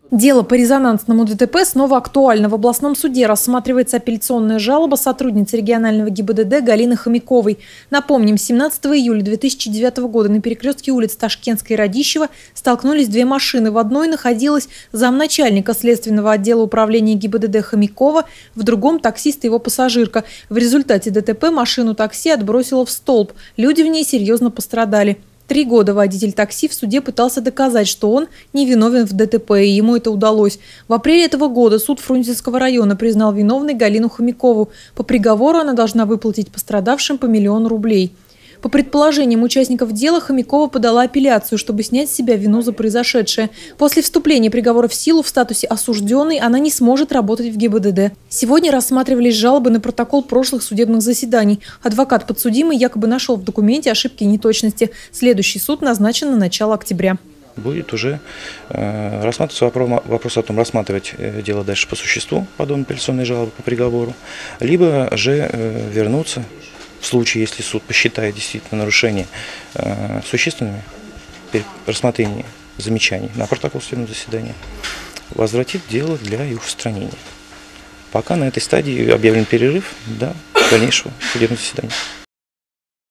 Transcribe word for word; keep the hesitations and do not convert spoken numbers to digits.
Дело по резонансному ДТП снова актуально. В областном суде рассматривается апелляционная жалоба сотрудницы регионального ГИБДД Галины Хомяковой. Напомним, семнадцатого июля две тысячи девятого года на перекрестке улиц Ташкентской и Радищева столкнулись две машины. В одной находилась замначальника следственного отдела управления ГИБДД Хомякова, в другом – таксист и его пассажирка. В результате ДТП машину такси отбросило в столб. Люди в ней серьезно пострадали. Три года водитель такси в суде пытался доказать, что он невиновен в ДТП, и ему это удалось. В апреле этого года суд Фрунзенского района признал виновной Галину Хомякову. По приговору она должна выплатить пострадавшим по миллиону рублей. По предположениям участников дела, Хомякова подала апелляцию, чтобы снять с себя вину за произошедшее. После вступления приговора в силу в статусе осужденной она не сможет работать в ГИБДД. Сегодня рассматривались жалобы на протокол прошлых судебных заседаний. Адвокат подсудимый якобы нашел в документе ошибки и неточности. Следующий суд назначен на начало октября. Будет уже э, рассматриваться вопрос, вопрос о том, рассматривать э, дело дальше по существу, подобной апелляционной жалобы по приговору, либо же э, вернуться, в случае, если суд посчитает действительно нарушения э, существенными, при рассмотрении замечаний на протокол судебного заседания, возвратить дело для их устранения. Пока на этой стадии объявлен перерыв до дальнейшего судебного заседания.